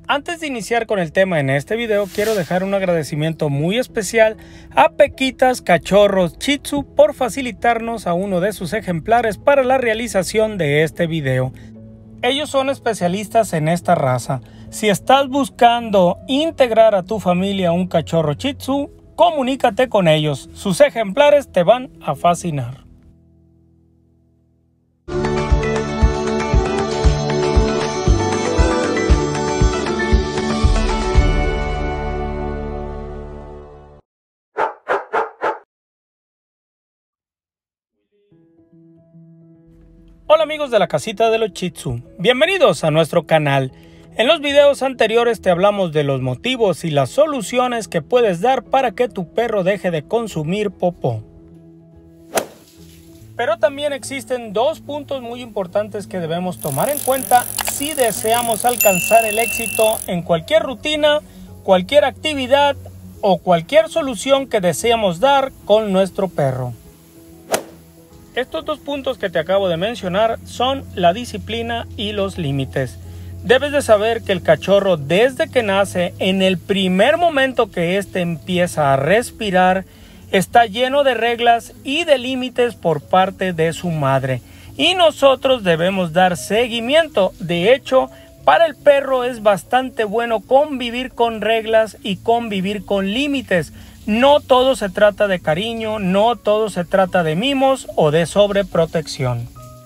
Antes de iniciar con el tema en este video, quiero dejar un agradecimiento muy especial a Pequitas Cachorros Shih Tzu por facilitarnos a uno de sus ejemplares para la realización de este video. Ellos son especialistas en esta raza. Si estás buscando integrar a tu familia un cachorro Shih Tzu, comunícate con ellos. Sus ejemplares te van a fascinar. Hola amigos de la casita de los Shih Tzu, bienvenidos a nuestro canal. En los videos anteriores te hablamos de los motivos y las soluciones que puedes dar para que tu perro deje de consumir popó. Pero también existen dos puntos muy importantes que debemos tomar en cuenta si deseamos alcanzar el éxito en cualquier rutina, cualquier actividad o cualquier solución que deseamos dar con nuestro perro. Estos dos puntos que te acabo de mencionar son la disciplina y los límites. Debes de saber que el cachorro desde que nace, en el primer momento que éste empieza a respirar, está lleno de reglas y de límites por parte de su madre. Y nosotros debemos dar seguimiento. De hecho, para el perro es bastante bueno convivir con reglas y convivir con límites. No todo se trata de cariño, no todo se trata de mimos o de sobreprotección.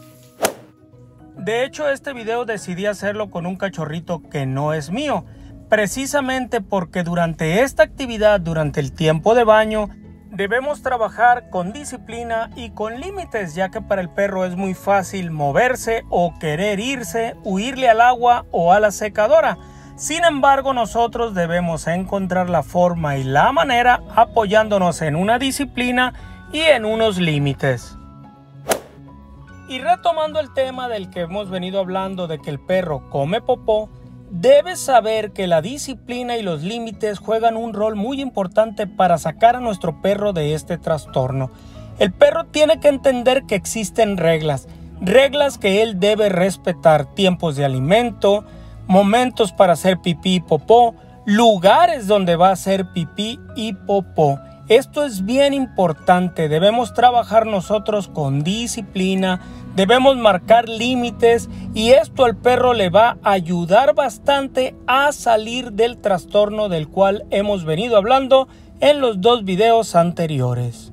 De hecho, este video decidí hacerlo con un cachorrito que no es mío, precisamente porque durante esta actividad, durante el tiempo de baño, debemos trabajar con disciplina y con límites, ya que para el perro es muy fácil moverse o querer irse, huirle al agua o a la secadora. Sin embargo, nosotros debemos encontrar la forma y la manera apoyándonos en una disciplina y en unos límites. Y retomando el tema del que hemos venido hablando de que el perro come popó, debes saber que la disciplina y los límites juegan un rol muy importante para sacar a nuestro perro de este trastorno. El perro tiene que entender que existen reglas que él debe respetar: tiempos de alimento, momentos para hacer pipí y popó, lugares donde va a hacer pipí y popó. Esto es bien importante. Debemos trabajar nosotros con disciplina, debemos marcar límites y esto al perro le va a ayudar bastante a salir del trastorno del cual hemos venido hablando en los dos videos anteriores.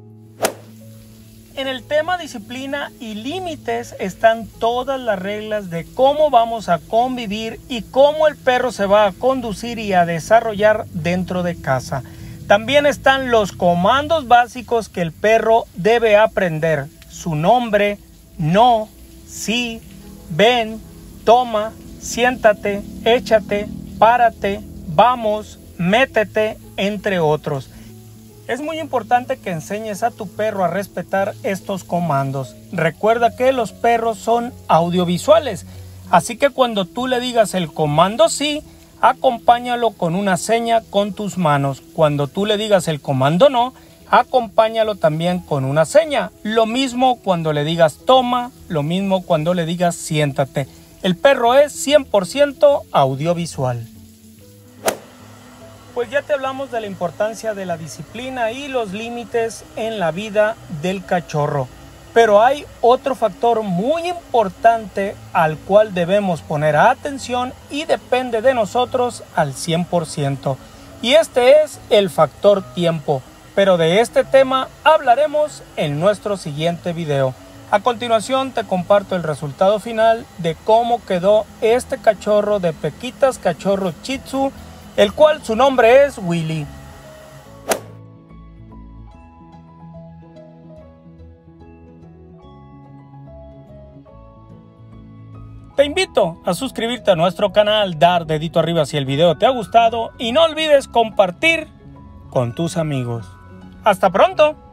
En el tema disciplina y límites están todas las reglas de cómo vamos a convivir y cómo el perro se va a conducir y a desarrollar dentro de casa. También están los comandos básicos que el perro debe aprender: su nombre, no, sí, ven, toma, siéntate, échate, párate, vamos, métete, entre otros. Es muy importante que enseñes a tu perro a respetar estos comandos. Recuerda que los perros son audiovisuales, así que cuando tú le digas el comando sí, acompáñalo con una seña con tus manos. Cuando tú le digas el comando no, acompáñalo también con una seña. Lo mismo cuando le digas toma, lo mismo cuando le digas siéntate. El perro es 100% audiovisual. Pues ya te hablamos de la importancia de la disciplina y los límites en la vida del cachorro. Pero hay otro factor muy importante al cual debemos poner atención y depende de nosotros al 100%. Y este es el factor tiempo. Pero de este tema hablaremos en nuestro siguiente video. A continuación te comparto el resultado final de cómo quedó este cachorro de Pequitas Cachorros Shih Tzu, el cual su nombre es Willy. Te invito a suscribirte a nuestro canal, dar dedito arriba si el video te ha gustado y no olvides compartir con tus amigos. ¡Hasta pronto!